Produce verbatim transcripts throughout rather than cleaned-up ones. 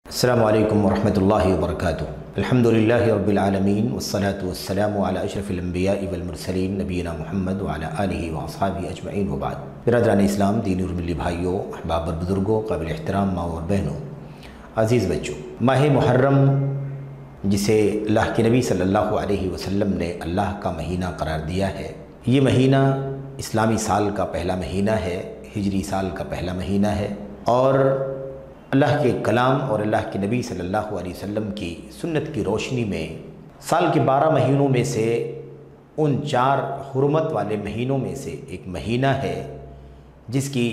السلام علیکم ورحمۃ اللہ وبرکاتہ۔ الحمدللہ رب العالمین والصلاة والسلام علی اشرف الانبیاء والمرسلین نبینا محمد وعلی آلہ واصحابہ اجمعین وبعد۔ برادران اسلام، دینی اور ملی بھائیوں، احباب اور بزرگوں، قابل احترام ماں اور بہنوں، عزیز بچوں، ماہ محرم جسے اللہ کے نبی صلی اللہ علیہ وسلم نے اللہ کا مہینہ قرار دیا ہے، یہ مہینہ اسلامی سال کا پہلا مہینہ ہے، ہجری سال کا پہلا مہینہ ہے، اور اللہ کے کلام اور اللہ کے نبی صلی اللہ علیہ وسلم کی سنت کی روشنی میں سال کے بارہ مہینوں میں سے ان چار حرمت والے مہینوں میں سے ایک مہینہ ہے جس کی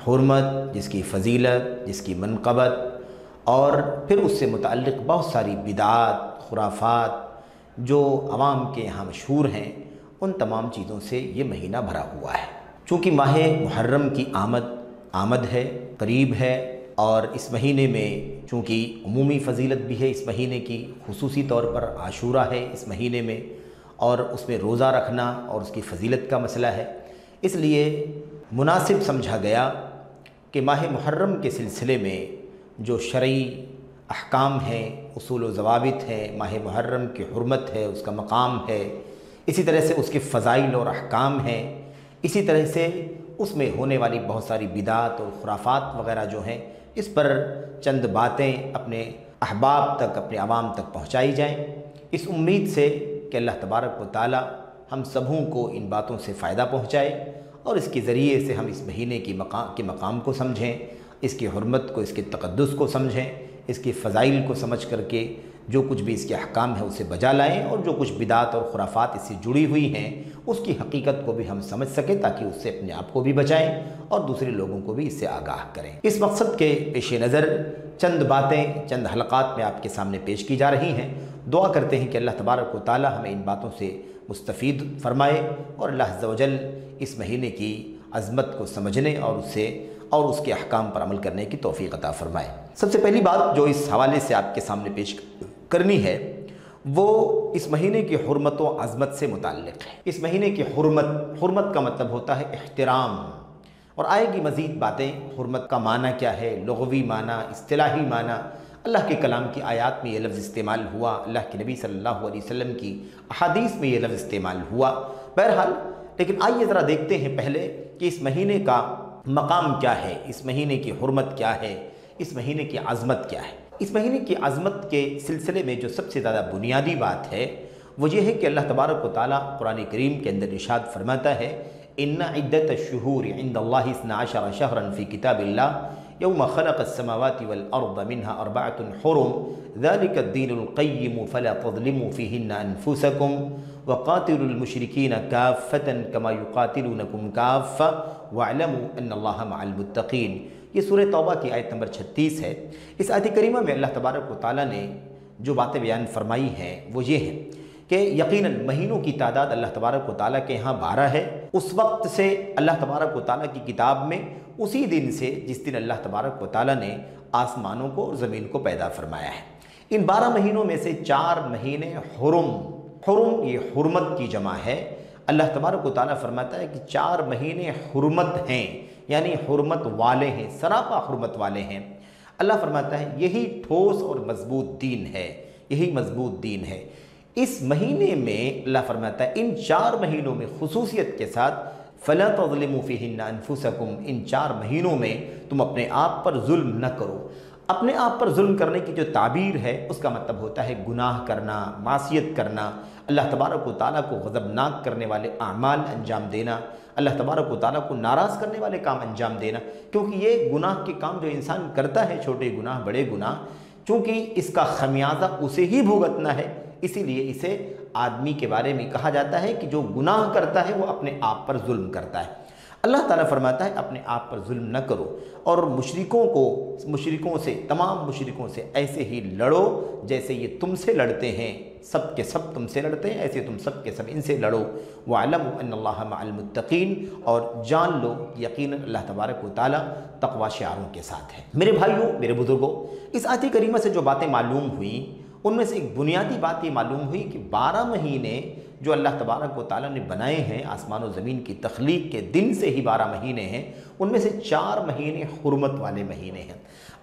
حرمت، جس کی فضیلت، جس کی منقبت اور پھر اس سے متعلق بہت ساری بدعات، خرافات جو عوام کے یہاں مشہور ہیں، ان تمام چیزوں سے یہ مہینہ بھرا ہوا ہے۔ چونکہ ماہ محرم کی آمد آمد ہے، قریب ہے، اور اس مہینے میں چونکہ عمومی فضیلت بھی ہے اس مہینے کی، خصوصی طور پر عاشورہ ہے اس مہینے میں، اور اس میں روزہ رکھنا اور اس کی فضیلت کا مسئلہ ہے، اس لیے مناسب سمجھا گیا کہ ماہ محرم کے سلسلے میں جو شرعی احکام ہیں، اصول و ضوابط ہیں، ماہ محرم کی حرمت ہے، اس کا مقام ہے، اسی طرح سے اس کے فضائل اور احکام ہیں، اسی طرح سے اس میں ہونے والی بہت ساری بدعات اور خرافات وغیرہ جو ہیں، اس پر چند باتیں اپنے احباب تک، اپنے عوام تک پہنچائی جائیں، اس امید سے کہ اللہ تبارک و تعالی ہم سبھوں کو ان باتوں سے فائدہ پہنچائے اور اس کے ذریعے سے ہم اس مہینے کی مقام کے مقام کو سمجھیں، اس کی حرمت کو، اس کے تقدس کو سمجھیں، اس کی فضائل کو سمجھ کر کے جو کچھ بھی اس کے احکام ہے اسے بجا لائیں، اور جو کچھ بدعات اور خرافات اس سے جڑی ہوئی ہیں اس کی حقیقت کو بھی ہم سمجھ سکیں، تاکہ اس سے اپنے آپ کو بھی بچائیں اور دوسرے لوگوں کو بھی اس سے آگاہ کریں۔ اس مقصد کے پیش نظر چند باتیں چند حلقات میں آپ کے سامنے پیش کی جا رہی ہیں۔ دعا کرتے ہیں کہ اللہ تبارک و تعالی ہمیں ان باتوں سے مستفید فرمائے اور اللہ عز و جل اس مہینے کی عظمت کو سمجھنے اور اس سے اور اس کے احکام پر عمل کرنے کی توفیق عطا فرمائے۔ سب سے پہلی بات جو اس حوالے سے آپ کے سامنے پیش کرنی ہے وہ اس مہینے کی حرمت و عظمت سے متعلق ہے۔ اس مہینے کی حرمت حرمت کا مطلب ہوتا ہے احترام، اور آئے گی مزید باتیں حرمت کا معنی کیا ہے، لغوی معنی، اصطلاحی معنی، اللہ کے کلام کی آیات میں یہ لفظ استعمال ہوا، اللہ کے نبی صلی اللہ علیہ وسلم کی احادیث میں یہ لفظ استعمال ہوا، بہرحال لیکن آئیے ذرا دیکھتے ہیں پہلے کہ اس مہینے کا مقام کیا ہے، اس مہینے کی حرمت کیا ہے، اس مہینے کی عظمت کیا ہے۔ اس مہینے کی عظمت کے سلسلے میں جو سب سے زیادہ بنیادی بات ہے وہ یہ ہے کہ اللہ تبارک و تعالیٰ قرآن کریم کے اندر ارشاد فرماتا ہے، ان عدت الشہور عند اللہ اثنا عشر شہرا فی کتاب اللہ یوم خلق السماوات والارض منها اربعۃ حرم ذلك الدین القیم فلا تظلموا فیہن انفسکم وقاتلوا المشرکین کافۃ کما یقاتلونکم کافۃ واعلموا ان اللہ مع المتقین۔ یہ سورہ توبہ کی آیت نمبر چھتیس ہے۔ اس آیت کریمہ میں اللہ تبارک و تعالیٰ نے جو باتیں بیان فرمائی ہیں وہ یہ ہے کہ یقیناً مہینوں کی تعداد اللہ تبارک و تعالیٰ کے یہاں بارہ ہے۔ اس وقت سے اللہ تبارک و تعالیٰ کی کتاب میں اسی دن سے جس دن اللہ تبارک و تعالیٰ نے آسمانوں کو اور زمین کو پیدا فرمایا ہے۔ ان بارہ مہینوں میں سے چار مہینے حرم حرم یہ حرمت کی جمع ہے۔ اللہ تبارک و تعالیٰ فرماتا ہے کہ چار مہینے حرمت ہیں، یعنی حرمت والے ہیں، سراپا حرمت والے ہیں۔ اللہ فرماتا ہے یہی ٹھوس اور مضبوط دین ہے، یہی مضبوط دین ہے۔ اس مہینے میں اللہ فرماتا ہے ان چار مہینوں میں خصوصیت کے ساتھ فَلَا تَظْلِمُوا فِيهِنَّ أَنفُسَكُمْ، ان چار مہینوں میں تم اپنے آپ پر ظلم نہ کرو۔ اپنے آپ پر ظلم کرنے کی جو تعبیر ہے اس کا مطلب ہوتا ہے گناہ کرنا، معصیت کرنا، اللہ تبارک و تعالیٰ کو غضبناک کرنے والے اعمال انجام دینا، اللہ تبارک و تعالیٰ کو ناراض کرنے والے کام انجام دینا، کیونکہ یہ گناہ کے کام جو انسان کرتا ہے، چھوٹے گناہ بڑے گناہ، چونکہ اس کا خمیازہ اسے ہی بھگتنا ہے، اسی لیے اسے آدمی کے بارے میں کہا جاتا ہے کہ جو گناہ کرتا ہے وہ اپنے آپ پر ظلم کرتا ہے۔ اللہ تعالیٰ فرماتا ہے اپنے آپ پر ظلم نہ کرو، اور مشرکوں کو مشرکوں سے تمام مشرکوں سے ایسے ہی لڑو جیسے یہ تم سے لڑتے ہیں، سب کے سب تم سے لڑتے ہیں، ایسے تم سب کے سب ان سے لڑو۔ وَاعْلَمُوا أَنَّ اللَّهَ مَعَ الْمُتَّقِينَ، اور جان لو یقیناً اللہ تبارک و تعالیٰ تقوی شعاروں کے ساتھ ہے۔ میرے بھائیوں، میرے بزرگوں، اس آیت کریمہ سے جو باتیں معلوم ہوئیں ان میں سے ایک بنیادی بات یہ معلوم ہوئی کہ بارہ مہینے جو اللہ تبارک و تعالیٰ نے بنائے ہیں، آسمان و زمین کی تخلیق کے دن سے ہی بارہ مہینے ہیں، ان میں سے چار مہینے حرمت والے مہینے ہیں۔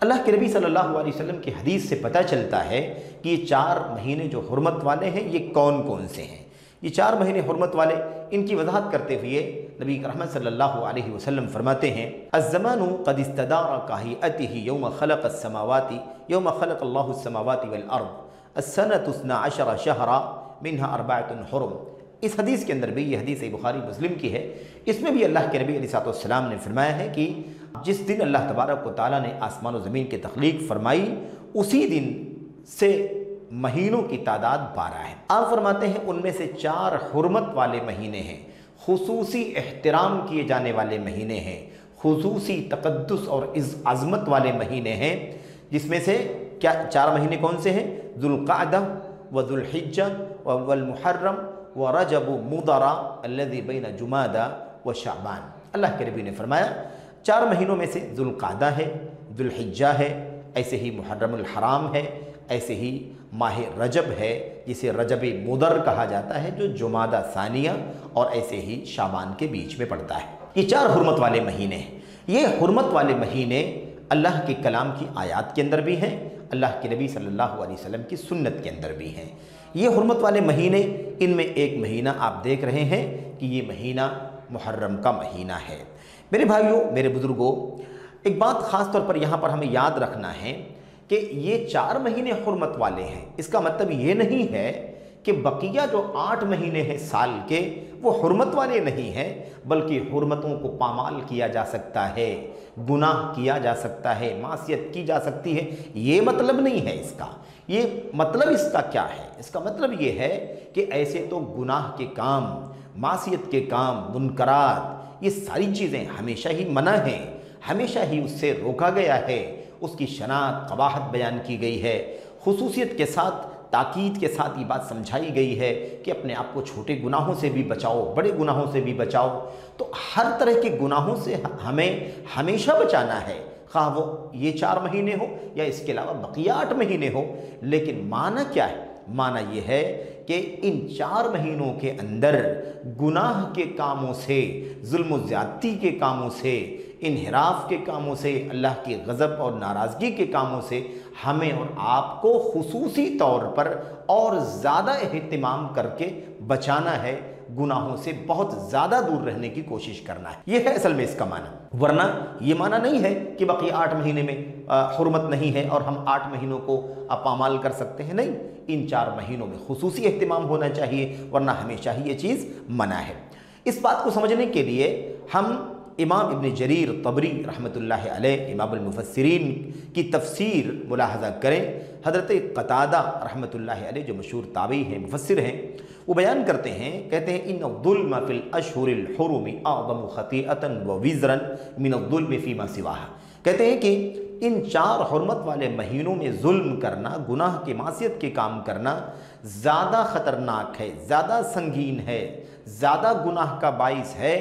اللہ کے نبی صلی اللہ علیہ وسلم کی حدیث سے پتہ چلتا ہے کہ یہ چار مہینے جو حرمت والے ہیں یہ کون کون سے ہیں۔ یہ چار مہینے حرمت والے، ان کی وضاحت کرتے ہوئے نبی رحمت صلی اللہ علیہ وسلم فرماتے ہیں الزمان قد استدار كهيئته يوم خلق السماوات يوم خلق الله السماوات والارض السنة اثنا عشر شهرا منها اربعة حرم۔ اس حدیث کے اندر بھی، یہ حدیث بخاری مسلم کی ہے، اس میں بھی اللہ کے نبی علیہ الصلوۃ والسلام نے فرمایا ہے کہ جس دن اللہ تبارک و تعالیٰ نے آسمان و زمین کی تخلیق فرمائی اسی دن سے مہینوں کی تعداد بارہ ہے۔ آپ فرماتے ہیں ان میں سے چار حرمت والے مہینے ہیں، خصوصی احترام کیے جانے والے مہینے ہیں، خصوصی تقدس اور عظمت والے مہینے ہیں، جس میں سے کیا چار مہینے کون سے ہیں؟ ذوالقعدہ و ذوالحجہ والمحرم و رجب مضر الذی بین جمادہ و شعبان۔ اللہ کے نبی نے فرمایا چار مہینوں میں سے ذوالقعدہ ہے، ذوالحجہ ہے، ایسے ہی محرم الحرام ہے، ایسے ہی ماہ رجب ہے جسے رجب مضر کہا جاتا ہے جو جمادہ ثانیہ، اور ایسے ہی شعبان کے بیچ میں پڑتا ہے۔ یہ چار حرمت والے مہینے ہیں۔ یہ حرمت والے مہینے اللہ کے کلام کی آیات کے اندر بھی ہیں، اللہ کے نبی صلی اللہ علیہ وسلم کی سنت کے اندر بھی ہیں۔ یہ حرمت والے مہینے، ان میں ایک مہینہ آپ دیکھ رہے ہیں کہ یہ مہینہ محرم کا مہینہ ہے۔ میرے بھائیوں، میرے بزرگوں، ایک بات خاص طور پر یہاں پر ہمیں یاد رکھنا ہے کہ یہ چار مہینے حرمت والے ہیں، اس کا مطلب یہ نہیں ہے کہ بقیہ جو آٹھ مہینے ہیں سال کے وہ حرمت والے نہیں ہیں، بلکہ حرمتوں کو پامال کیا جا سکتا ہے، گناہ کیا جا سکتا ہے، معصیت کی جا سکتی ہے، یہ مطلب نہیں ہے اس کا۔ یہ مطلب اس کا کیا ہے؟ اس کا مطلب یہ ہے کہ ایسے تو گناہ کے کام، معصیت کے کام، منکرات، یہ ساری چیزیں ہمیشہ ہی منع ہیں، ہمیشہ ہی اس سے روکا گیا ہے، اس کی شناخت قباحت بیان کی گئی ہے، خصوصیت کے ساتھ تاکید کے ساتھ یہ بات سمجھائی گئی ہے کہ اپنے آپ کو چھوٹے گناہوں سے بھی بچاؤ، بڑے گناہوں سے بھی بچاؤ۔ تو ہر طرح کے گناہوں سے ہمیں ہمیشہ بچانا ہے، خواہ وہ یہ چار مہینے ہو یا اس کے علاوہ بقیہ آٹھ مہینے ہو۔ لیکن معنی کیا ہے؟ معنی یہ ہے کہ ان چار مہینوں کے اندر گناہ کے کاموں سے، ظلم و زیادتی کے کاموں سے، انحراف کے کاموں سے، اللہ کی غضب اور ناراضگی کے کاموں سے ہمیں اور آپ کو خصوصی طور پر اور زیادہ اہتمام کر کے بچانا ہے، گناہوں سے بہت زیادہ دور رہنے کی کوشش کرنا ہے۔ یہ ہے اصل میں اس کا معنی۔ ورنہ یہ معنی نہیں ہے کہ باقی آٹھ مہینے میں حرمت نہیں ہے اور ہم آٹھ مہینوں کو پامال کر سکتے ہیں، نہیں، ان چار مہینوں میں خصوصی اہتمام ہونا چاہیے، ورنہ ہمیشہ ہی یہ چیز منع ہے۔ اس بات کو سمجھنے کے لیے ہم امام ابن جریر طبری رحمۃ اللہ علیہ، امام المفسرین کی تفسیر ملاحظہ کریں۔ حضرت قتادہ رحمۃ اللہ علیہ جو مشہور تابعی ہیں، مفسر ہیں، وہ بیان کرتے ہیں، کہتے ہیں ان الظلم فی الاشہر الحرم اعظم خطیئۃ ووزرا من الظلم فیما سواہا۔ کہتے ہیں کہ ان چار حرمت والے مہینوں میں ظلم کرنا، گناہ کی معصیت کے کام کرنا زیادہ خطرناک ہے، زیادہ سنگین ہے، زیادہ گناہ کا باعث ہے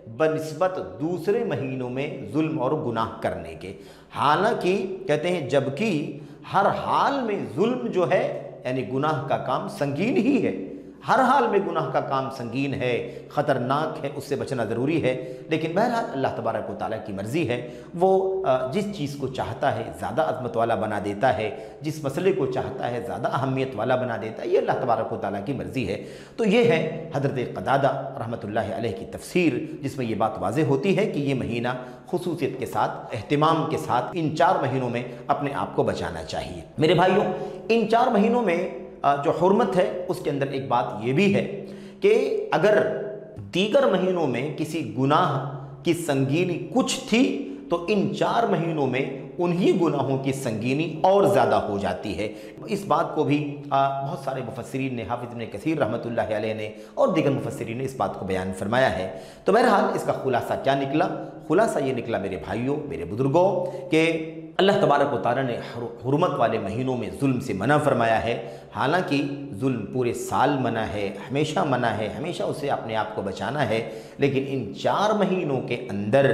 بنسبت دوسرے مہینوں میں ظلم اور گناہ کرنے کے۔ حالانکہ کہتے ہیں جبکہ ہر حال میں ظلم جو ہے یعنی گناہ کا کام سنگین ہی ہے، ہر حال میں گناہ کا کام سنگین ہے، خطرناک ہے، اس سے بچنا ضروری ہے۔ لیکن بہرحال اللہ تبارک و تعالیٰ کی مرضی ہے، وہ جس چیز کو چاہتا ہے زیادہ عظمت والا بنا دیتا ہے، جس مسئلے کو چاہتا ہے زیادہ اہمیت والا بنا دیتا ہے، یہ اللہ تبارک و تعالیٰ کی مرضی ہے۔ تو یہ ہے حضرت قتادہ رحمۃ اللہ علیہ کی تفسیر، جس میں یہ بات واضح ہوتی ہے کہ یہ مہینہ خصوصیت کے ساتھ، اہتمام کے ساتھ ان چار مہینوں میں اپنے آپ کو بچانا چاہیے۔ میرے بھائیوں، ان چار مہینوں میں جو حرمت ہے اس کے اندر ایک بات یہ بھی ہے کہ اگر دیگر مہینوں میں کسی گناہ کی سنگینی کچھ تھی تو ان چار مہینوں میں انہی گناہوں کی سنگینی اور زیادہ ہو جاتی ہے۔ اس بات کو بھی بہت سارے مفسرین نے، حافظ ابن کثیر رحمۃ اللہ علیہ نے اور دیگر مفسرین نے اس بات کو بیان فرمایا ہے۔ تو بہرحال اس کا خلاصہ کیا نکلا؟ خلاصہ یہ نکلا میرے بھائیوں، میرے بزرگوں، کہ اللہ تبارک و تعالیٰ نے حرمت والے مہینوں میں ظلم سے منع فرمایا ہے۔ حالانکہ ظلم پورے سال منع ہے، ہمیشہ منع ہے، ہمیشہ اسے اپنے آپ کو بچانا ہے، لیکن ان چار مہینوں کے اندر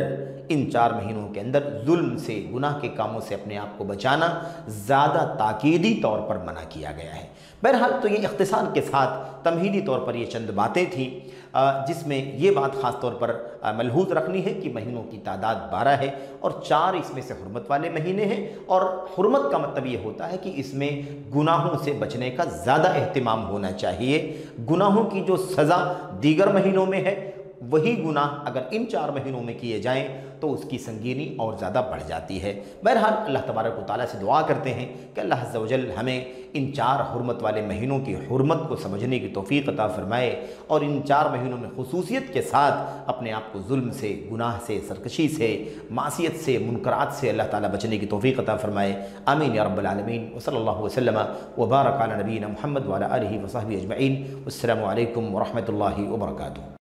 ان چار مہینوں کے اندر ظلم سے، گناہ کے کاموں سے اپنے آپ کو بچانا زیادہ تاکیدی طور پر منع کیا گیا ہے۔ بہرحال تو یہ اختصار کے ساتھ تمہیدی طور پر یہ چند باتیں تھیں، جس میں یہ بات خاص طور پر ملحوظ رکھنی ہے کہ مہینوں کی تعداد بارہ ہے اور چار اس میں سے حرمت والے مہینے ہیں، اور حرمت کا مطلب یہ ہوتا ہے کہ اس میں گناہوں سے بچنے کا زیادہ اہتمام ہونا چاہیے۔ گناہوں کی جو سزا دیگر مہینوں میں ہے، وہی گناہ اگر ان چار مہینوں میں کیے جائیں تو اس کی سنگینی اور زیادہ بڑھ جاتی ہے۔ بہرحال اللہ تبارک و تعالیٰ سے دعا کرتے ہیں کہ اللہ عز و جل ہمیں ان چار حرمت والے مہینوں کی حرمت کو سمجھنے کی توفیق عطا فرمائے، اور ان چار مہینوں میں خصوصیت کے ساتھ اپنے آپ کو ظلم سے، گناہ سے، سرکشی سے، معصیت سے، منکرات سے اللہ تعالیٰ بچنے کی توفیق عطا فرمائے۔ آمین یا رب العالمین۔ وصلی اللہ وسلم وبارک علی نبینا محمد وعلی آلہ وصحبہ اجمعین۔ السلام علیکم ورحمۃ اللہ وبرکاتہ۔